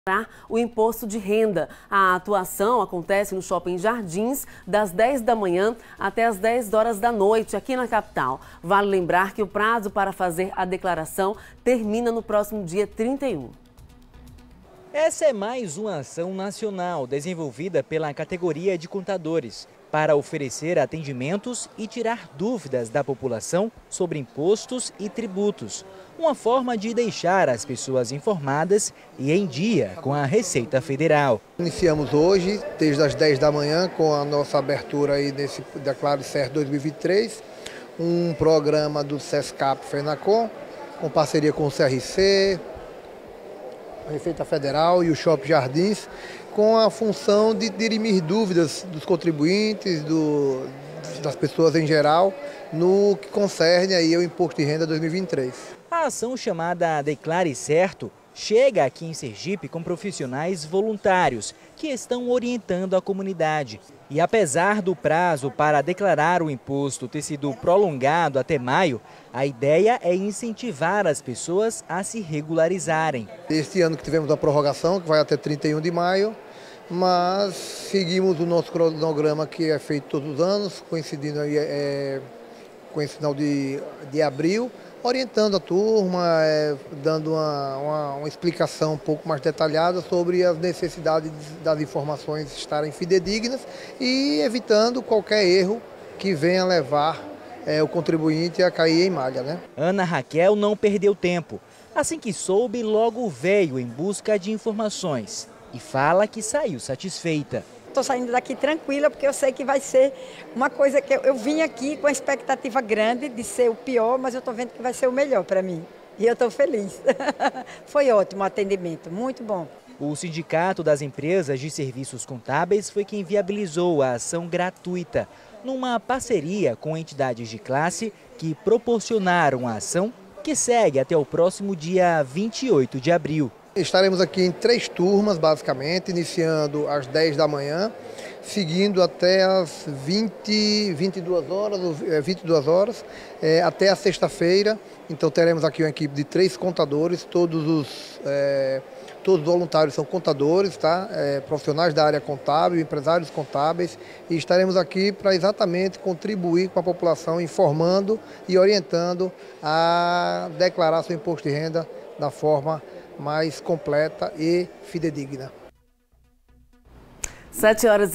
o imposto de renda. A atuação acontece no Shopping Jardins das 10 da manhã até as 10 horas da noite aqui na capital. Vale lembrar que o prazo para fazer a declaração termina no próximo dia 31. Essa é mais uma ação nacional desenvolvida pela categoria de contadores para oferecer atendimentos e tirar dúvidas da população sobre impostos e tributos. Uma forma de deixar as pessoas informadas e em dia com a Receita Federal. Iniciamos hoje, desde as 10 da manhã, com a nossa abertura aí desse Declare Certo 2023, um programa do Sescap Fenacom, com parceria com o CRC, a Receita Federal e o Shopping Jardins, com a função de dirimir dúvidas dos contribuintes, das pessoas em geral, no que concerne aí ao Imposto de Renda 2023. A ação chamada Declare Certo chega aqui em Sergipe com profissionais voluntários que estão orientando a comunidade. E apesar do prazo para declarar o imposto ter sido prolongado até maio, a ideia é incentivar as pessoas a se regularizarem. Este ano que tivemos a prorrogação, que vai até 31 de maio, mas seguimos o nosso cronograma que é feito todos os anos, coincidindo aí com esse final de abril, orientando a turma, dando uma explicação um pouco mais detalhada sobre as necessidades das informações estarem fidedignas e evitando qualquer erro que venha levar o contribuinte a cair em malha, né? Ana Raquel não perdeu tempo. Assim que soube, logo veio em busca de informações e fala que saiu satisfeita. Estou saindo daqui tranquila porque eu sei que vai ser uma coisa que eu vim aqui com a expectativa grande de ser o pior, mas eu estou vendo que vai ser o melhor para mim. E eu estou feliz. Foi ótimo o atendimento, muito bom. O Sindicato das Empresas de Serviços Contábeis foi quem viabilizou a ação gratuita, numa parceria com entidades de classe que proporcionaram a ação, que segue até o próximo dia 28 de abril. Estaremos aqui em 3 turmas, basicamente, iniciando às 10 da manhã, seguindo até as 22 horas, até a sexta-feira. Então teremos aqui uma equipe de 3 contadores, todos os voluntários são contadores, tá? Profissionais da área contábil, empresários contábeis, e estaremos aqui para exatamente contribuir com a população, informando e orientando a declarar seu imposto de renda da forma mais completa e fidedigna. 7 horas